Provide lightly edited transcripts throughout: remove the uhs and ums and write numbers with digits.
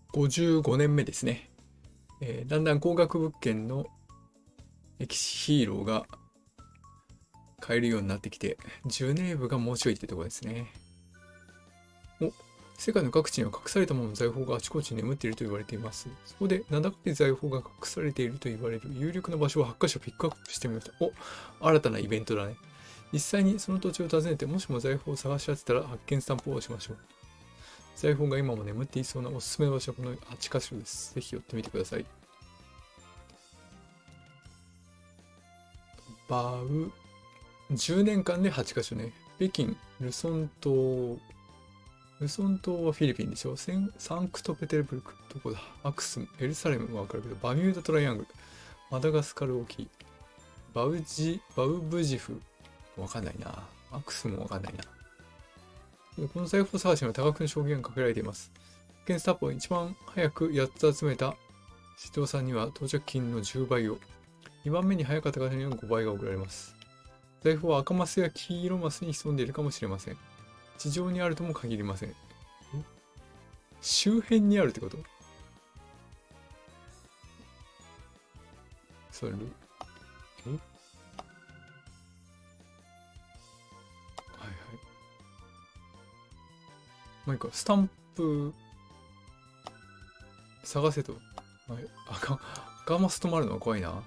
55年目ですね。だんだん高額物件の歴史ヒーローが買えるようになってきて、ジュネーブがもうちょいってとこですね。世界の各地には隠されたものの財宝があちこちに眠っていると言われています。そこで名高い財宝が隠されていると言われる有力な場所を8カ所ピックアップしてみました。新たなイベントだね。実際にその土地を訪ねて、もしも財宝を探し当てたら発見スタンプを押しましょう。財宝が今も眠っていそうなおすすめの場所はこの8カ所です。ぜひ寄ってみてください。10年間で8カ所ね。北京、ルソン島はフィリピンでしょ。サンクトペテルブルク、どこだ。アクスム、エルサレムはわかるけど、バミューダトライアングル、マダガスカル沖、バウブジフ、わかんないな。アクスムもわかんないな。この財宝探しには多額の証言がかけられています。発見スタンプを一番早く8つ集めた指導さんには到着金の10倍を、2番目に早かった方には5倍が送られます。財宝は赤マスや黄色マスに潜んでいるかもしれません。地上にあるとも限りません。周辺にあるってこと？それ、はいはい。まあいいか、スタンプ、探せと。赤マス止まるのは怖いな。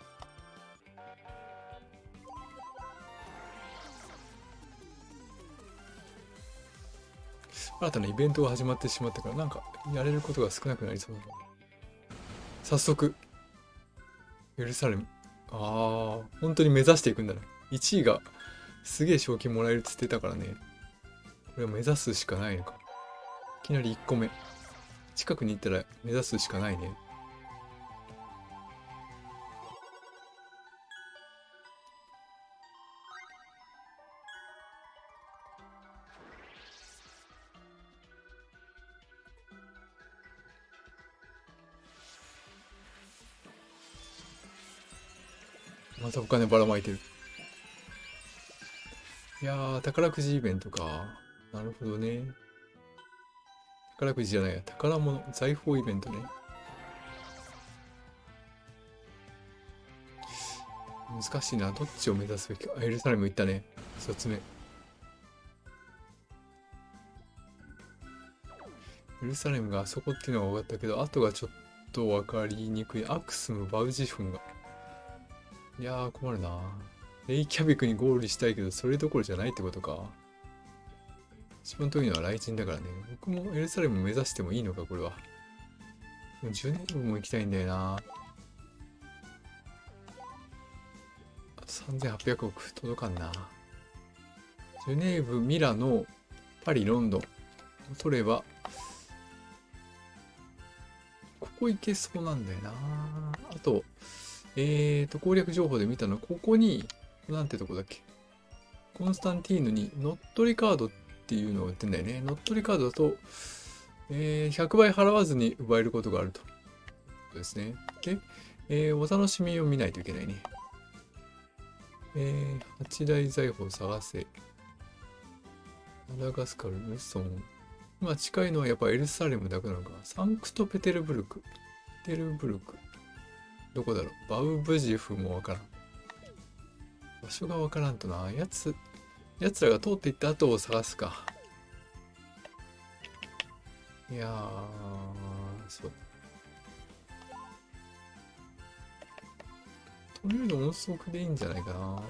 新たなイベントが始まってしまったから、なんかやれることが少なくなりそうだな。早速、エルサレム。本当に目指していくんだな。1位がすげえ賞金もらえるっつってたからね。これは目指すしかないのか。いきなり1個目。近くに行ったら目指すしかないね。またお金ばらまいてる。いやー、宝くじイベントか。なるほどね。宝くじじゃないや。宝物、財宝イベントね。難しいな。どっちを目指すべきか。エルサレム行ったね。一つ目。エルサレムがあそこっていうのが分かったけど、あとがちょっと分かりにくい。アクスム、バウジフンが。いやー、困るな。レイキャビクにゴールしたいけど、それどころじゃないってことか。一番遠いのは雷神だからね。僕もエルサレム目指してもいいのか、これは。でもジュネーブも行きたいんだよな。あと3800億届かんな。ジュネーブ、ミラノ、パリ、ロンドン。取れば、ここ行けそうなんだよな。あと、攻略情報で見たの、ここに、なんてとこだっけ。コンスタンティーヌに乗っ取りカードっていうのを売ってんだよね。乗っ取りカードだと、100倍払わずに奪えることがあると。そうですね。で、お楽しみを見ないといけないね。8大財宝を探せ。マダガスカル、ルソン。今近いのはやっぱエルサレムだけなのか。サンクトペテルブルク。どこだろう。バウブジフもわからん。場所がわからんとな。奴らが通っていった後を探すか。いやー、そう。とりあえず音速でいいんじゃないかな。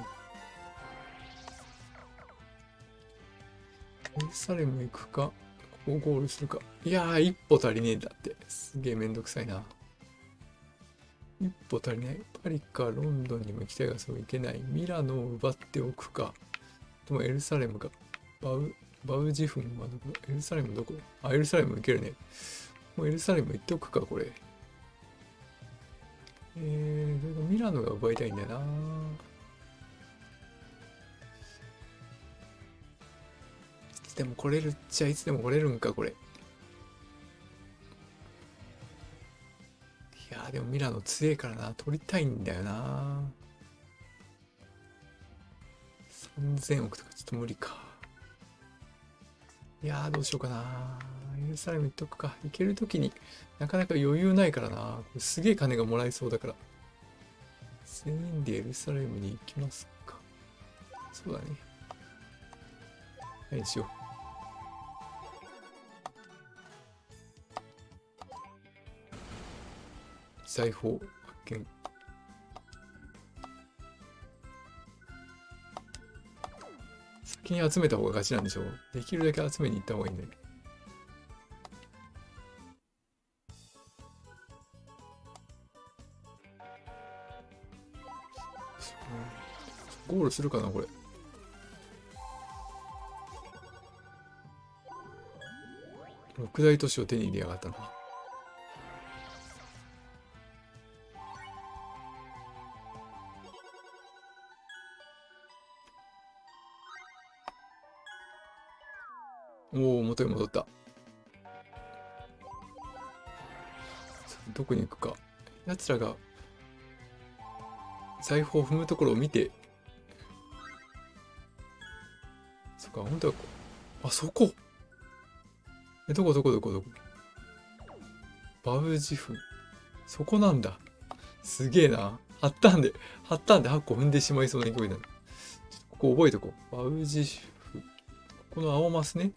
エルサレム行くか、ここゴールするか。いやー、一歩足りねえんだって。すげえめんどくさいな。一歩足りない。パリかロンドンにも行きたいがそういけない。ミラノを奪っておくか。でもエルサレムか。バウジフンはどこだ？エルサレムどこ？エルサレム行けるね。もうエルサレム行っておくか、これ。ミラノが奪いたいんだよな。いつでも来れるっちゃいつでも来れるんか、これ。いやー、でもミラノ強いからな。取りたいんだよな。3000億とかちょっと無理か。いやー、どうしようかな。エルサレム行っとくか。行けるときになかなか余裕ないからな。これすげえ金がもらえそうだから。全員でエルサレムに行きますか。そうだね。はいしよう。財宝発見。先に集めた方が勝ちなんでしょ。できるだけ集めに行った方がいいんだよ。ゴールするかなこれ。六大都市を手に入れやがったな。おお、元に戻った。どこに行くか。奴らが財宝を踏むところを見て。そっか、本当はあ、そこ。どこバウジフ。そこなんだ。すげえな。貼ったんで8個踏んでしまいそうな勢いだな。ここ覚えとこう。バウジフ。この青マスね。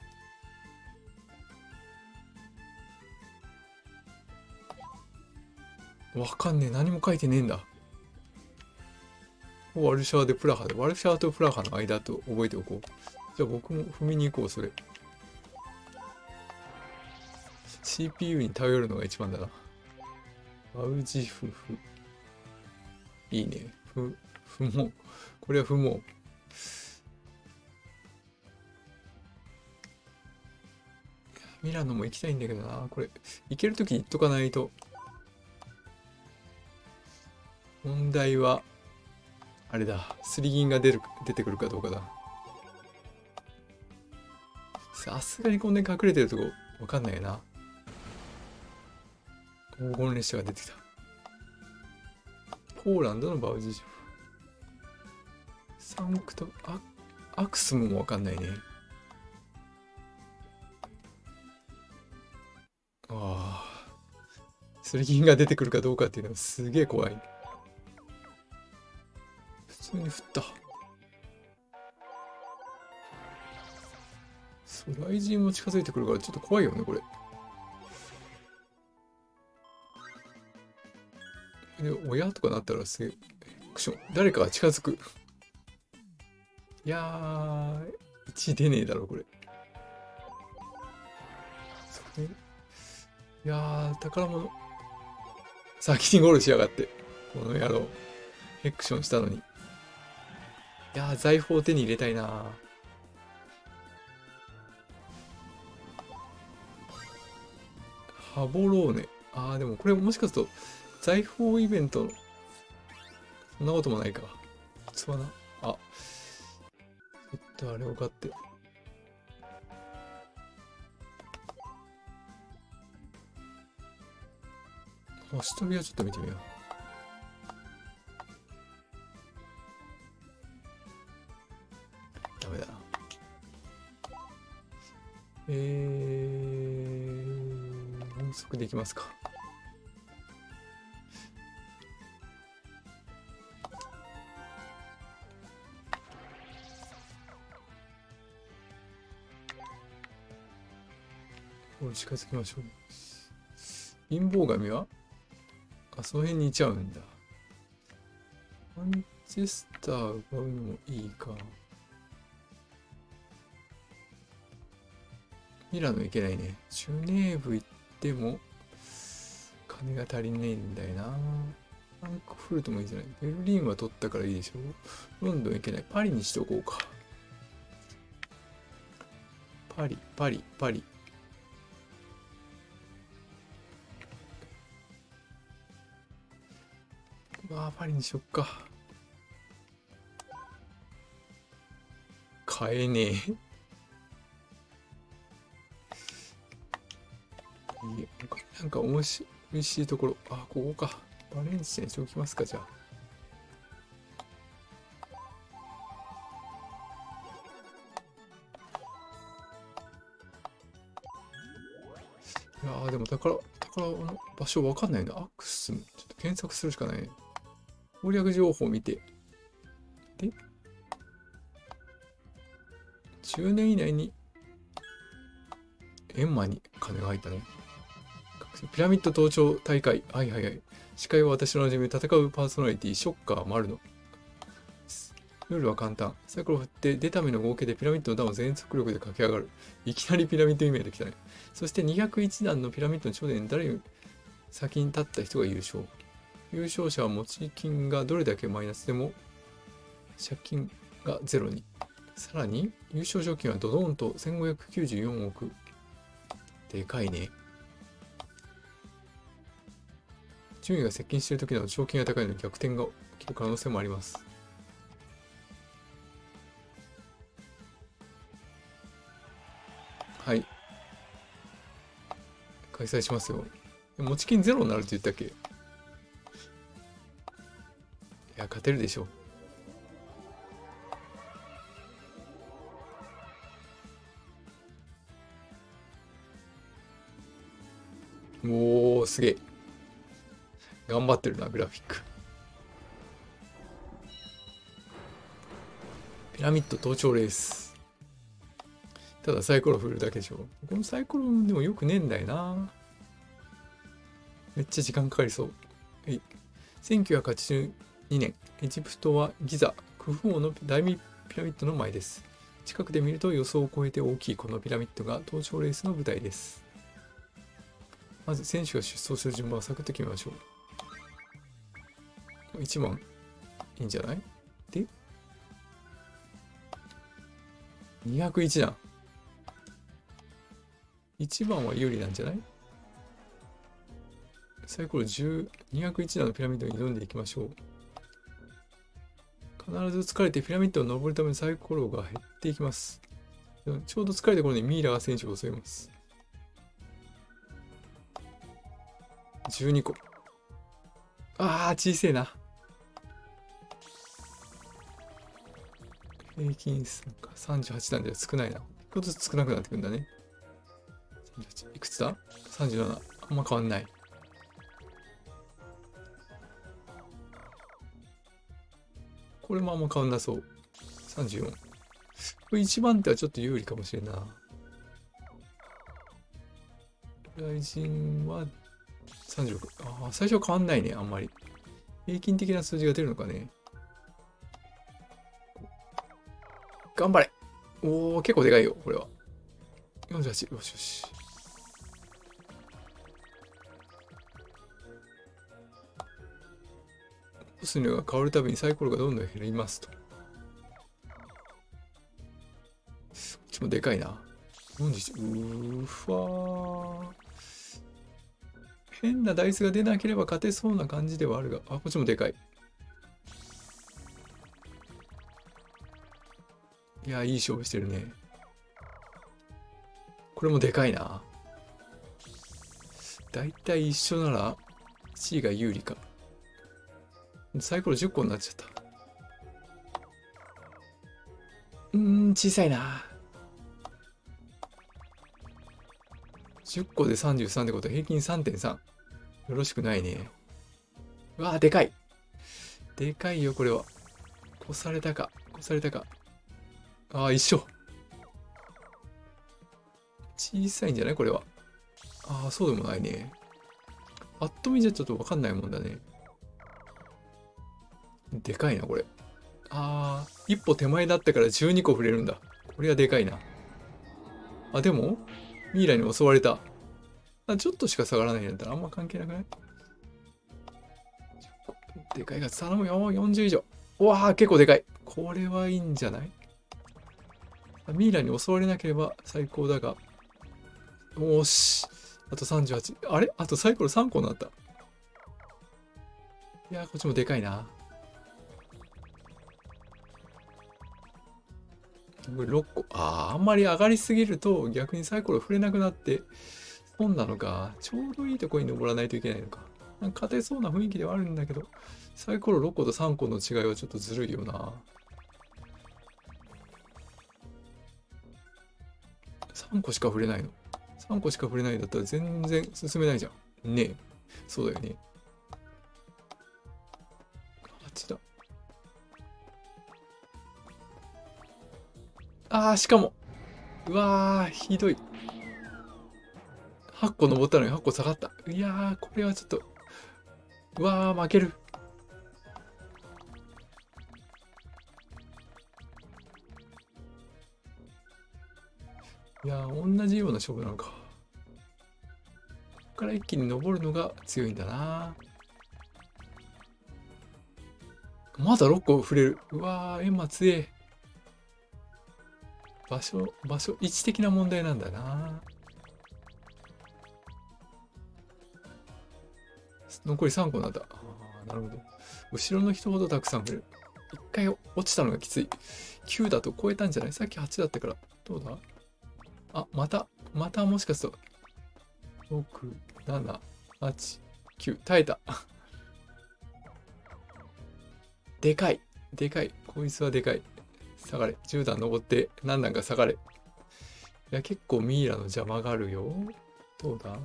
わかんねえ。何も書いてねえんだ。ワルシャワでプラハで。ワルシャワとプラハの間と覚えておこう。じゃあ僕も踏みに行こう、それ。CPU に頼るのが一番だな。バウジフフ。いいね。踏もう。これは踏もう。ミラノも行きたいんだけどな。これ、行けるときに行っとかないと。問題は、あれだ。スリ銀が出てくるかどうかだ。さすがにこんなに隠れてるとこ、わかんないな。黄金列車が出てきた。ポーランドのバウジショフ。サンクト、アクスムもわかんないね。ああ。スリ銀が出てくるかどうかっていうのはすげえ怖い。普通に降った。そう、雷神も近づいてくるからちょっと怖いよね、これ。で、親とかなったらすげえ、クション。誰かが近づく。いやー、1出ねえだろ、これ。それいやー、宝物。先にゴールしやがって。この野郎。ヘクションしたのに。いやー、財宝を手に入れたいな。ハボローネ。あー、でもこれもしかすると、財宝イベント、そんなこともないか。普通はな。あ、ちょっとあれを買って。星飛びはちょっと見てみよう。ダメだな。音速できますか。近づきましょう。貧乏神はその辺にいちゃうんだ。マンチェスター買うのもいいか。ミラノ行けないね。ジュネーブ行っても金が足りないんだよな。フランクフルトもいいじゃない。ベルリンは取ったからいいでしょ。ロンドン行けない。パリにしとこうか。パリ。パリにしよっか。買えねえ。なんか美味しいところ。ここか。バレンシアにしておきますか、じゃあ。 あ、でも宝の場所わかんないな。アクスム。ちょっと検索するしかないね。攻略情報を見て。で、10年以内に、エンマに金が入ったね。ピラミッド登頂大会。はいはいはい。司会は私の馴染み、戦うパーソナリティ、ショッカー丸野。ルールは簡単。サイコロを振って出た目の合計でピラミッドの段を全速力で駆け上がる。いきなりピラミッドイメージできたね。そして201段のピラミッドの頂点に誰より先に立った人が優勝。優勝者は持ち金がどれだけマイナスでも借金がゼロに。さらに優勝賞金はドドーンと1594億。でかいね。順位が接近している時など賞金が高いので逆転が起きる可能性もあります。はい。開催しますよ。持ち金ゼロになるって言ったっけ？いや、勝てるでしょう。おー、すげえ。頑張ってるな、グラフィック。ピラミッド登頂レース。ただサイコロ振るだけでしょ。このサイコロでもよくねえんだよな。めっちゃ時間かかりそう。はい。1982年、エジプトはギザ、クフ王の大ピラミッドの前です。近くで見ると予想を超えて大きいこのピラミッドが登頂レースの舞台です。まず選手が出走する順番をサクッと決めましょう。1番いいんじゃない？で、201段。1番は有利なんじゃない？サイコロ10、201段のピラミッドに挑んでいきましょう。必ず疲れてピラミッドを登るためのサイコロが減っていきます。ちょうど疲れた頃にミイラが選手を襲います。12個。ああ、小せえな。平均数か38段では少ないな。一つずつ少なくなってくんだね。38いくつだ？ 37。あんま変わんない。これもあんま変わんなそう。34。これ1番手はちょっと有利かもしれんな。雷神は36。ああ、最初は変わんないね、あんまり。平均的な数字が出るのかね。頑張れ。おお、結構でかいよ、これは。48。よしよし。ボスの量が変わるたびにサイコロがどんどん減りますと。こっちもでかいな。41。うーふわー。変なダイスが出なければ勝てそうな感じではあるが。あ、こっちもでかい。いや、いい勝負してるね。これもでかいな。だいたい一緒なら C が有利か。サイコロ10個になっちゃった。小さいな。10個で33ってことは平均 3.3。よろしくないね。うわー、でかい。でかいよ、これは。越されたか。越されたか。ああ、一緒。小さいんじゃないこれは。ああ、そうでもないね。パッと見じゃちょっとわかんないもんだね。でかいな、これ。ああ、一歩手前だったから12個触れるんだ。これはでかいな。あ、でも、ミイラに襲われた。あ、ちょっとしか下がらないんだったらあんま関係なくない？でかいが頼むよ。40以上。うわあ、結構でかい。これはいいんじゃない？ミイラに襲われなければ最高だが。おーし。あと38。あれあとサイコロ3個になった。いやー、こっちもでかいな。これ6個。あんまり上がりすぎると逆にサイコロ触れなくなって損なのか。ちょうどいいとこに登らないといけないのか。なんか勝てそうな雰囲気ではあるんだけど、サイコロ6個と3個の違いはちょっとずるいよな。3個しか触れないの。 3個しか触れないんだったら全然進めないじゃん。ねえ。そうだよね。8だ。ああ、しかも。うわー、ひどい。8個登ったのに8個下がった。いやー、これはちょっと。うわー、負ける。いやー、同じような勝負なのか。ここから一気に登るのが強いんだな。まだ6個触れる。うわー、エンマ強え。場所、位置的な問題なんだな。残り3個なんだ。ああ、なるほど。後ろの人ほどたくさん触れる。一回落ちたのがきつい。9だと超えたんじゃない？さっき8だったから。どうだ？あ、またもしかすると。6、7、8、9。耐えた。でかい。でかい。こいつはでかい。下がれ。10段登って何段か下がれ。いや、結構ミイラの邪魔があるよ。どうだ？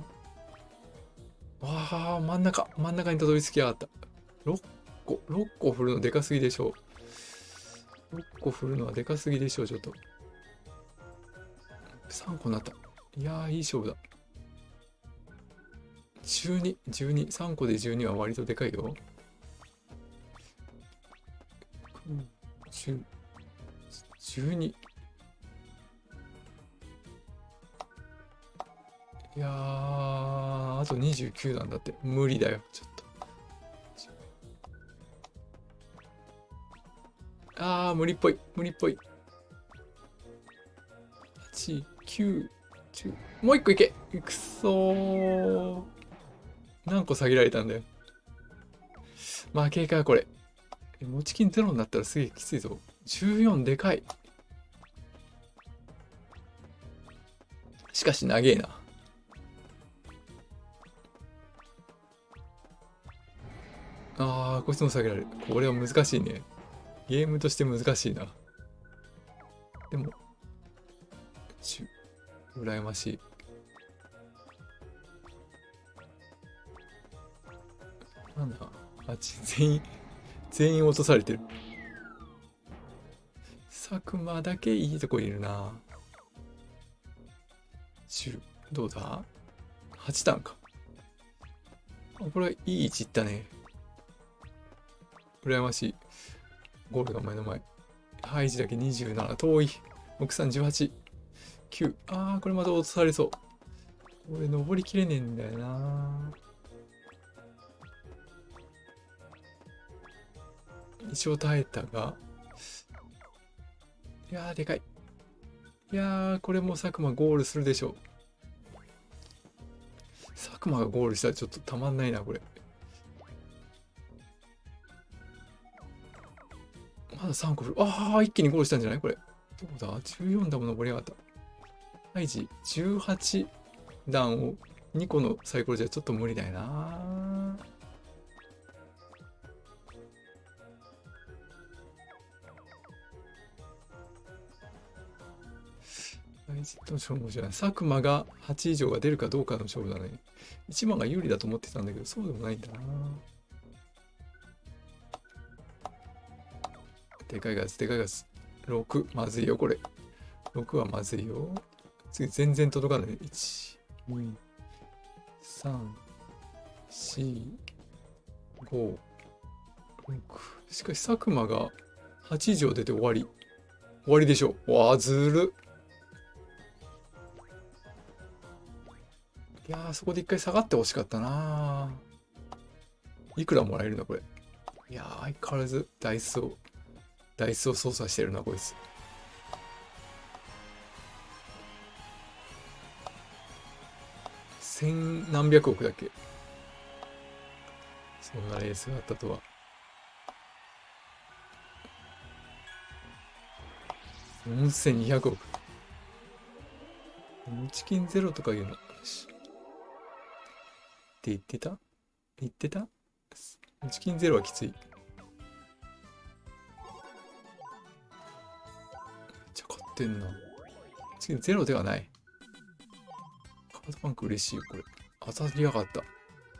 わあ、真ん中にたどり着きやがった。6個振るのでかすぎでしょう。6個振るのはでかすぎでしょう、ちょっと。3個になった。いやー、いい勝負だ。3個で12は割とでかいよ。10、12。いやー、あと29なんだって。無理だよ、ちょっと。無理っぽい。無理っぽい。8、9、10。もう一個いけ。くそー。何個下げられたんだよ。負けか、これ。持ち金ゼロになったらすげえきついぞ。14でかい。しかし長えな。こいつも下げられる。これは難しいね。ゲームとして難しいな。でも、羨ましい。なんだ？ 8、全員落とされてる。佐久間だけいいとこいるな。10、どうだ？ 8 段か。これはいい位置いったね。羨ましい。ゴールが目の前。ハイジだけ27。遠い。奥さん18。9。これまた落とされそう。俺登りきれねえんだよな。一応耐えたが。いやー、でかい。いやー、これも佐久間ゴールするでしょう。佐久間がゴールしたらちょっとたまんないな、これ。まだ3個振る。一気にゴールしたんじゃないこれ。どうだ？ 14 段も登り上がった。ハイジ、18段を2個のサイコロじゃちょっと無理だよな。ハイジと勝負じゃない。佐久間が8以上が出るかどうかの勝負だね。1番が有利だと思ってたんだけど、そうでもないんだな。でかいガス、でかいガス。6、まずいよ、これ。6はまずいよ。次、全然届かない。1、2、3、4、5、6。しかし、佐久間が8以上出て終わり。終わりでしょ。わあ、ずる。いやー、そこで一回下がってほしかったな。いくらもらえるんだ、これ。いやー、相変わらずダイスを操作してるな、こいつ。千何百億だっけ？そんなレースがあったとは。4200億。持ち金ゼロとかいうの。って言ってた持ち金ゼロはきつい。めっちゃ買ってんな。持ち金ゼロではない。 ードバンク嬉しいよ、これ。当たりやがった。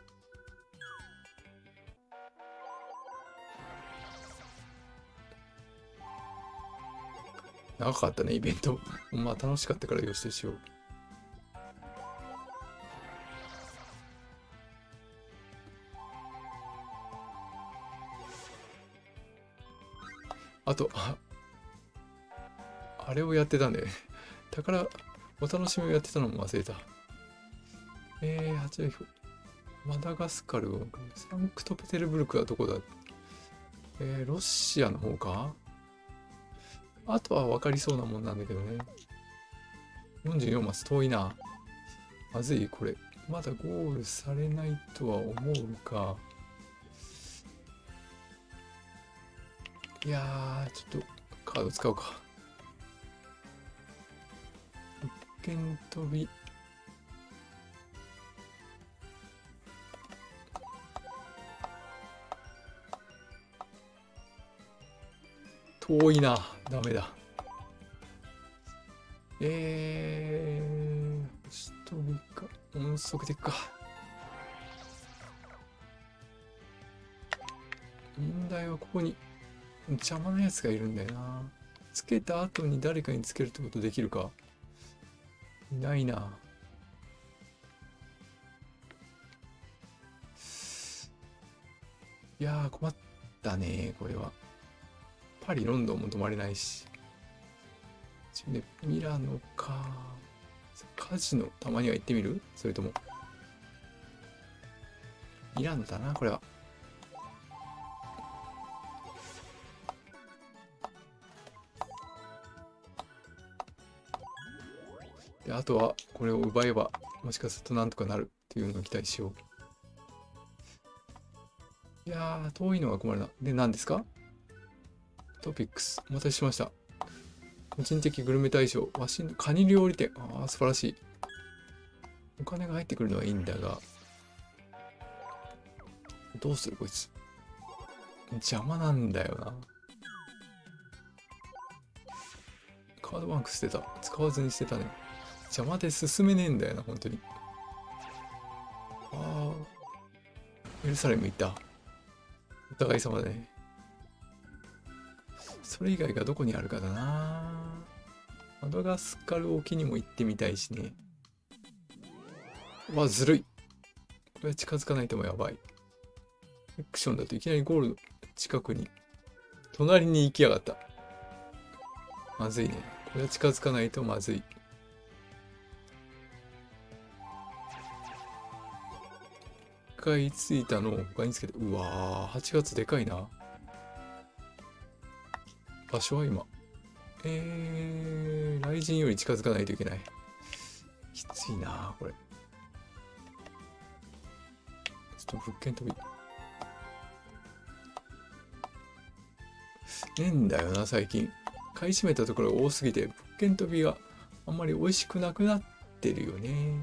長かったね、イベント。まあ楽しかったからよしとしよう。あと、あれをやってたんで、宝、お楽しみをやってたのも忘れた。8位マダガスカル、サンクトペテルブルクはどこだ？ロシアの方か？あとは分かりそうなもんなんだけどね。44マス遠いな。まずい、これ。まだゴールされないとは思うか。いやー、ちょっとカード使うか。一見飛び。遠いな。ダメだ。星飛びか。音速でいくか。問題はここに邪魔なやつがいるんだよな。つけた後に誰かにつけるってことできるか？いないな。いやー、困ったね、これは。パリ、ロンドンも泊まれないし。ミラノか。カジノ、たまには行ってみる？それとも。ミラノだな、これは。で、あとは、これを奪えば、もしかするとなんとかなるっていうのを期待しよう。いやー、遠いのが困るな。で、何ですか？トピックス。お待たせしました。個人的グルメ大賞。ワシントン、カニ料理店。ああ、素晴らしい。お金が入ってくるのはいいんだが。どうするこいつ。邪魔なんだよな。カードバンク捨てた。使わずに捨てたね。邪魔で進めねえんだよな、本当に。ああ。エルサレム行った。お互い様だね。それ以外がどこにあるかだな。マダガスカル沖にも行ってみたいしね。わ、ずるい。これは近づかないともやばい。エクションだといきなりゴールの近くに、隣に行きやがった。まずいね。これは近づかないとまずい。一回着いたのを他につけて、うわー、8月でかいな。場所は今。雷神より近づかないといけない。きついなこれ。ちょっと物件飛び。ねえんだよな、最近。買い占めたところが多すぎて、物件飛びがあんまり美味しくなくなってるよね。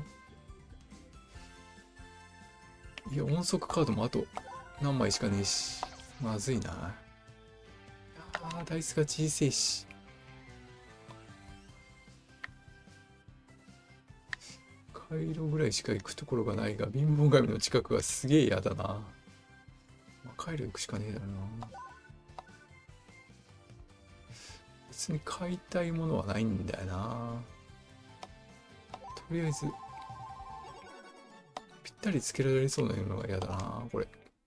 いや、音速カードもあと何枚しかねえし。まずいな。いやー、ダイスが小せえし。カイロぐらいしか行くところがないが、貧乏神の近くがすげえ嫌だな。まあ、カイロ行くしかねえだろな。別に買いたいものはないんだよな。とりあえず、ぴったりつけられそうなのが嫌だな、これ。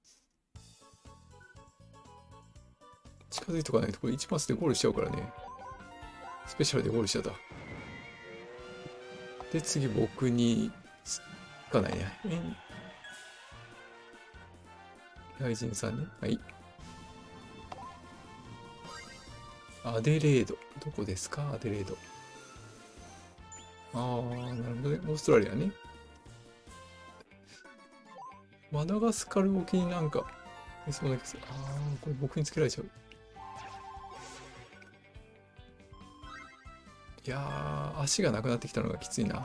近づいとかないとこれ1マスでゴールしちゃうからね。スペシャルでゴールしちゃった。で、次僕につかないね。雷神さんね。はい。アデレード。どこですかアデレード。ああ、なるほどね。オーストラリアね。マダガスカル沖になんか、そうだけど、ああ、これ僕につけられちゃう。いやー、足がなくなってきたのがきついな。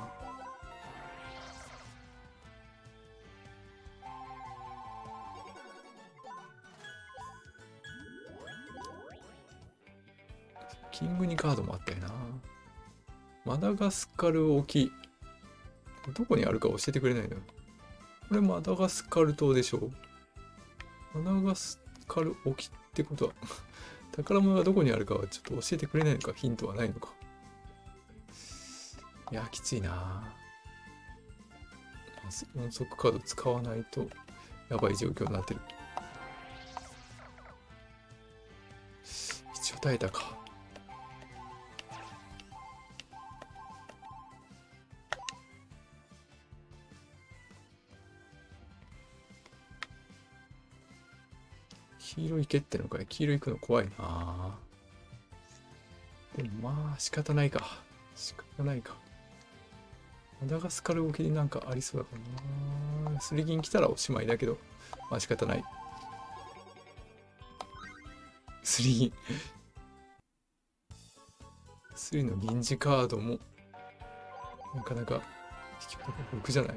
キングにカードもあったよな。マダガスカル沖。 どこにあるか教えてくれないのよ。これマダガスカル島でしょ。マダガスカル沖ってことは宝物がどこにあるかはちょっと教えてくれないのか、ヒントはないのか。いや、きついな。音速カード使わないとやばい状況になってる。一応耐えたか。黄色いけってのかい。黄色いくの怖いな。でもまあ仕方ないか。仕方ないか。マダガスカル沖になんかありそうだからな。スリ銀来たらおしまいだけど、まあ仕方ない。スリ銀。スリの銀次カードも、なかなか、6じゃない。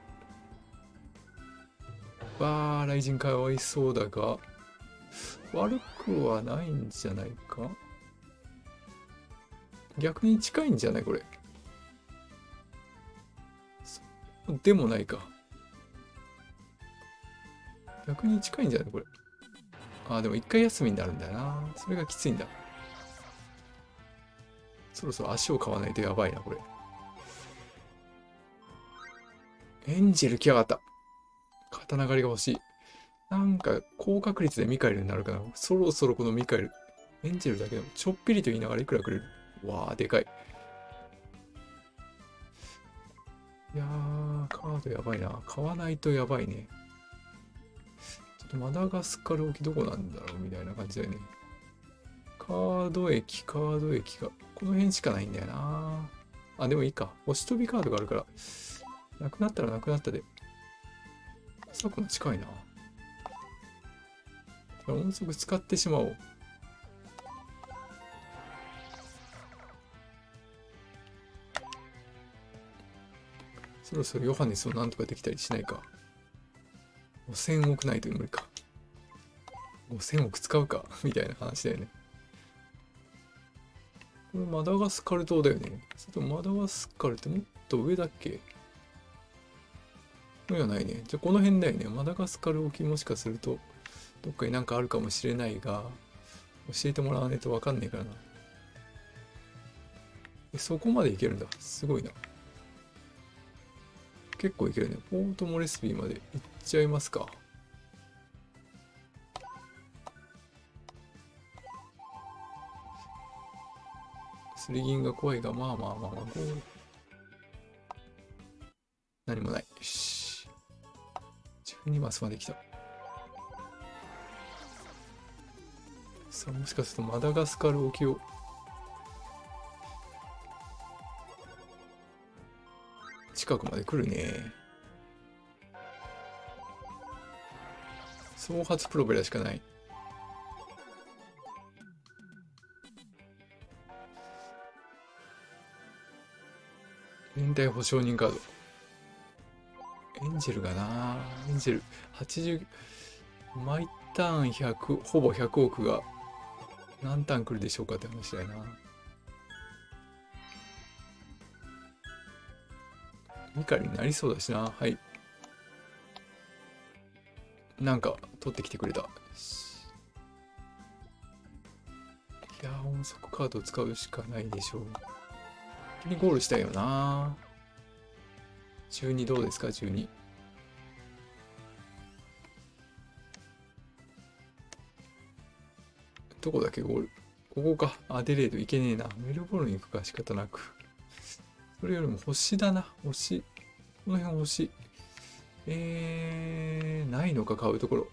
わあ、雷神かわいそうだが、悪くはないんじゃないか。逆に近いんじゃないこれ。でもないか。逆に近いんじゃないこれ。ああ、でも一回休みになるんだよな。それがきついんだ。そろそろ足を買わないとやばいな、これ。エンジェル来やがった。刀狩りが欲しい。なんか、高確率でミカエルになるかな。そろそろこのミカエル。エンジェルだけど、ちょっぴりと言いながらいくらくれる。わあ、でかい。いやー、カードやばいな。買わないとやばいね。ちょっとマダガスカル沖どこなんだろうみたいな感じだよね。カード駅が、この辺しかないんだよな。あ、でもいいか。押し飛びカードがあるから。なくなったらなくなったで。さくの近いな。音速使ってしまおう。そろそろヨハネスをなんとかできたりしないか。5000億ないと無理か。5000億使うかみたいな話だよね。これマダガスカル島だよね。ちょっとマダガスカルってもっと上だっけ？そうやないね。じゃあこの辺だよね。マダガスカル沖もしかするとどっかになんかあるかもしれないが、教えてもらわないとわかんねえからな。そこまでいけるんだ。すごいな。結構いけるね。ポートモレスビーまで行っちゃいますか。スリギンが怖いが、まあまあまあまあ、何もない。よし。12マスまで来た。さあ、もしかするとマダガスカル沖を。近くまで来るね。総発プロペラしかない。連帯保証人カード。エンジェルがな、エンジェル80、毎ターン100、ほぼ100億が何ターン来るでしょうかって話だよな。ミカリになりそうだしな。はい。なんか取ってきてくれた。いやー、音速カードを使うしかないでしょう。先にゴールしたいよな。12どうですか ?12。どこだっけゴール。ここか。アデレード行けねえな。メルボルン行くか仕方なく。それよりも星だな。星。この辺星。ないのか買うところ。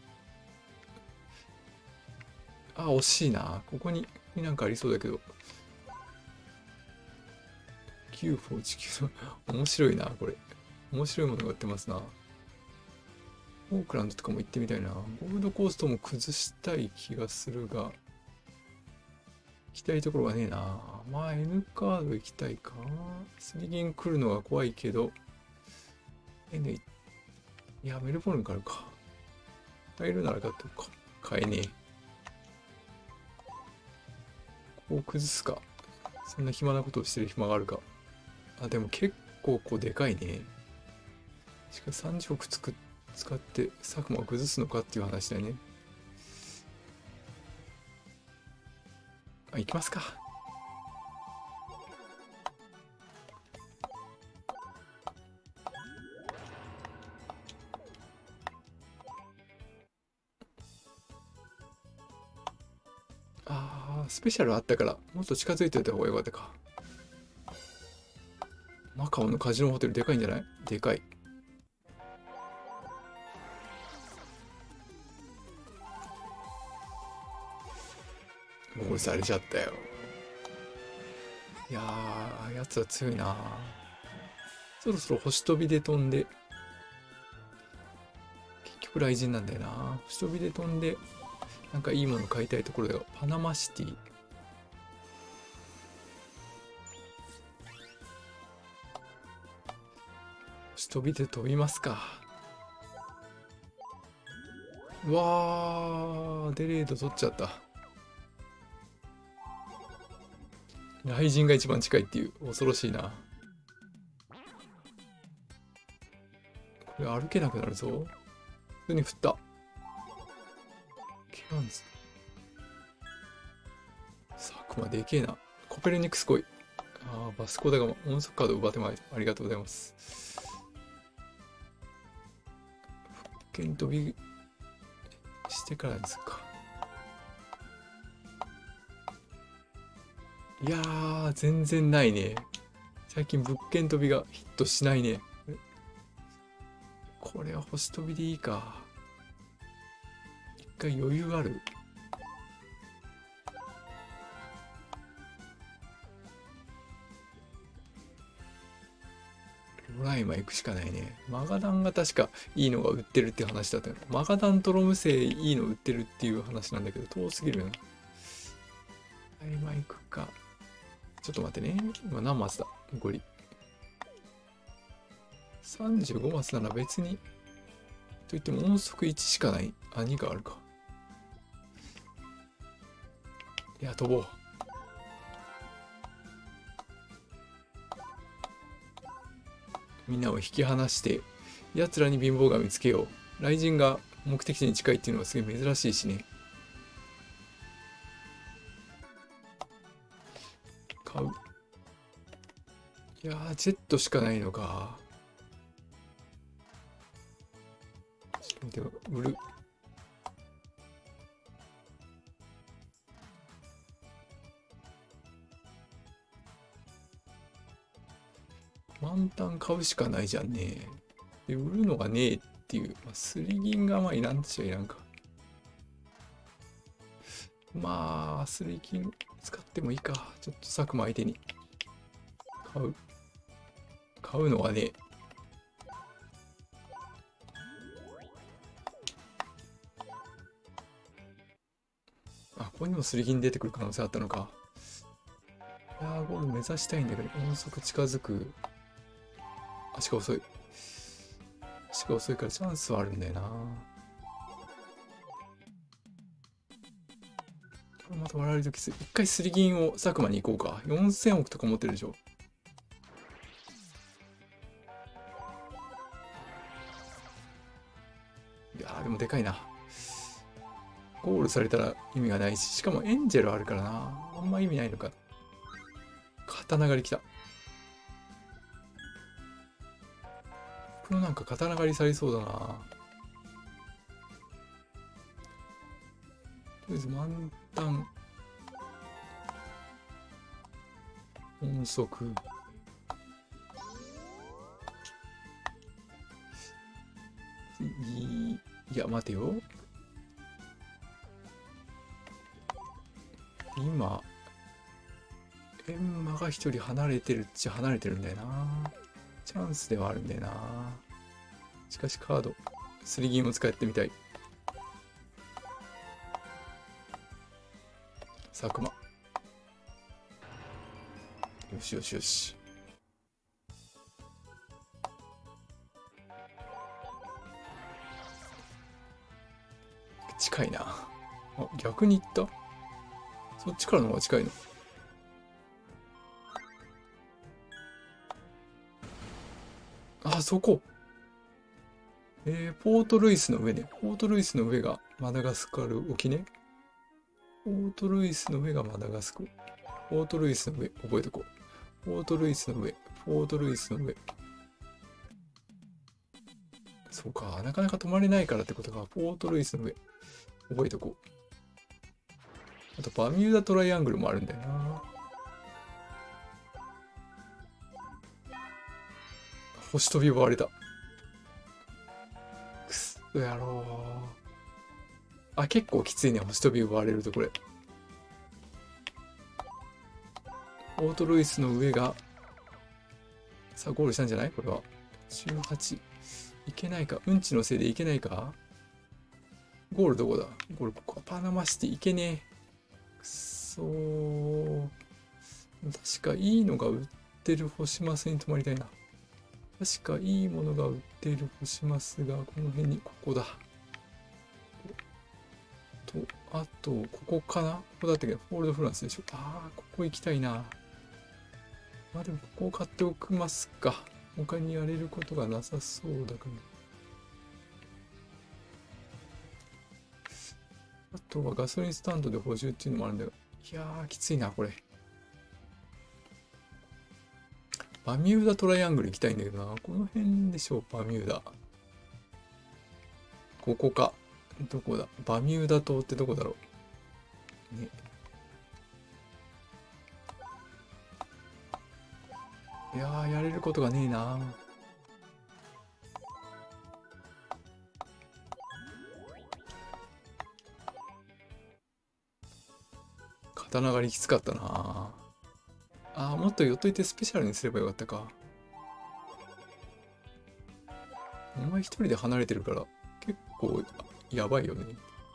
あ、惜しいな。ここになんかありそうだけど。949の面白いな、これ。面白いものが売ってますな。オークランドとかも行ってみたいな。ゴールドコーストも崩したい気がするが、行きたいところはねえな。まあ N カード行きたいか。スリギン来るのは怖いけど、N、いや、メルボルンからか。買えるなら買っとくか。買えねえ。ここを崩すか。そんな暇なことをしてる暇があるか。あ、でも結構でかいね。しかし30億使って佐久間を崩すのかっていう話だよね。行きますか。スペシャルあったからもっと近づいておいた方がよかったか。マカオのカジノホテルでかいんじゃない？でかい。ゴールされちゃったよ。いやー、やつは強いな。そろそろ星飛びで飛んで、結局雷神なんだよな。星飛びで飛んでなんかいいもの買いたいところだよ。パナマシティ。星飛びで飛びますか。うわー、デレード取っちゃった。雷神が一番近いっていう恐ろしいな。これ歩けなくなるぞ。普通に振った。ケアンズ。佐久間でけえな。コペルニクス来い。バスコダガマ。音速カード奪ってまいる。ありがとうございます。復権飛びしてからですか。いやー、全然ないね。最近物件飛びがヒットしないね。これは星飛びでいいか。一回余裕ある。ロライマ行くしかないね。マガダンが確かいいのが売ってるって話だったよ。マガダンとロムセイいいの売ってるっていう話なんだけど、遠すぎるよな。ロライマ行くか。ちょっと待ってね。今何マスだ？ゴリ。35マスなら別に。といっても音速1しかない。2があるか。いや、飛ぼう。みんなを引き離して、奴らに貧乏神つけよう。雷神が目的地に近いっていうのはすげえ珍しいしね。買う。いやー、ジェットしかないのか。ちょっと待って、売る。満タン買うしかないじゃんね。で、売るのがねえっていう。スリ銀がまあいらんとしちゃいらんか。まあ、スリ銀使ってもいいか。ちょっと佐久間相手に。買うのはね。ここにもスリ銀出てくる可能性あったのか。いやー、ゴール目指したいんだけど、音速近づく。足が遅い。足が遅いからチャンスはあるんだよな。また割られるときつい。一回スリ銀を佐久間に行こうか。4000億とか持ってるでしょ。いやー、でもでかいな。ゴールされたら意味がないし、しかもエンジェルあるからな。あんま意味ないのか。刀狩り来た。これなんか刀狩りされそうだな。とりあえず満タン。音速。いや、待てよ。今、エンマが一人離れてるっちゃ離れてるんだよな。チャンスではあるんだよな。しかしカード、スリ銀を使ってみたい。佐久間。よしよしよし。近いな。逆に行った？そっちからの方が近いの？ そこ。ポートルイスの上ね。ポートルイスの上がマダガスカル沖ね。ポートルイスの上がマダガスカル。ポートルイスの上、覚えとこう。ポートルイスの上、ポートルイスの上。そうか、なかなか止まれないからってことか。ポートルイスの上、覚えとこう。あと、バミューダトライアングルもあるんだよな。星飛び奪われた。くそやろう。あ、結構きついね、星飛び奪われるとこれ。ポートルイスの上が、さあ、ゴールしたんじゃないこれは。18。いけないか。うんちのせいでいけないか。ゴールどこだ。ゴールここ。パナマシティいけねえ。くそー。確かいいのが売ってる星マスに泊まりたいな。確かいいものが売っている星マスが、この辺に、ここだ。と、あと、ここかなここだったけど、フォールドフランスでしょ。ああ、ここ行きたいな。まあでも、ここを買っておきますか。他にやれることがなさそうだから。あとはガソリンスタンドで補充っていうのもあるんだよ。いやー、きついな、これ。バミューダトライアングル行きたいんだけどな。この辺でしょう、バミューダ。ここか。どこだ。バミューダ島ってどこだろう。ね。いやー、やれることがねえな。刀狩りきつかったな。あー、もっと寄っといてスペシャルにすればよかったか。お前一人で離れてるから結構やばいよね。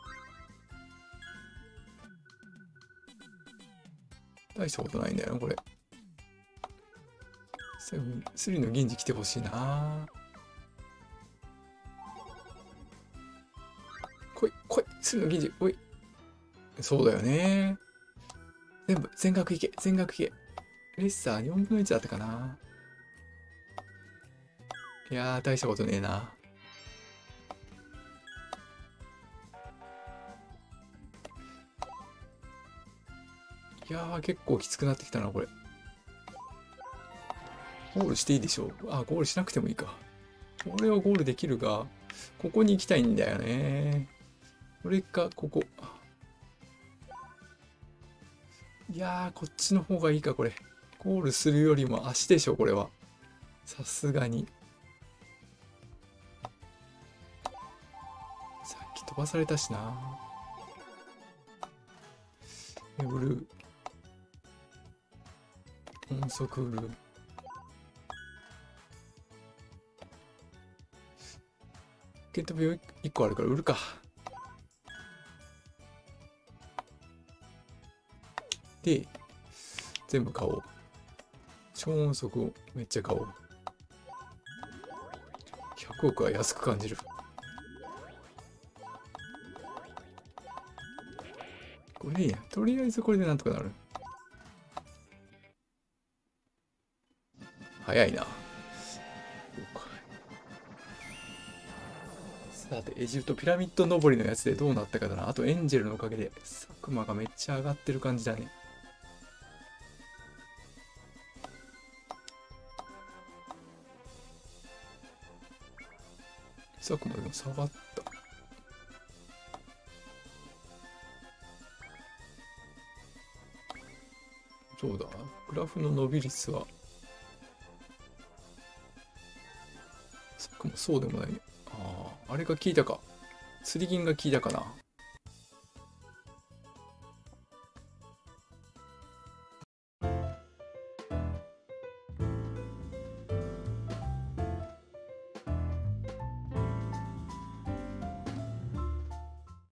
大したことないんだよな、これ。最後にスリの銀次来てほしいな。来い、来い、スリの銀次、おい。そうだよね。全額いけ、全額いけ。レッサー4分の1だったかな。いやー、大したことねえな。いやー、結構きつくなってきたな、これ。ゴールしていいでしょう。あ、ゴールしなくてもいいか。俺はゴールできるが、ここに行きたいんだよね。これか、ここ。いやー、こっちの方がいいか、これ。ゴールするよりも足でしょ、これは。さすがに。さっき飛ばされたしな。ブルー。音速ブルー。ケント病1個あるから売るか。で、全部買おう。超音速をめっちゃ買おう。100億は安く感じる。これいいや。とりあえずこれでなんとかなる。早いな。さて、エジプトピラミッド登りのやつでどうなったかだな。あとエンジェルのおかげで佐久間がめっちゃ上がってる感じだね。佐久間でも下がった。そうだ。グラフの伸び率は佐久間そうでもないね。ああ、あれが効いたか。釣り銀が効いたかな。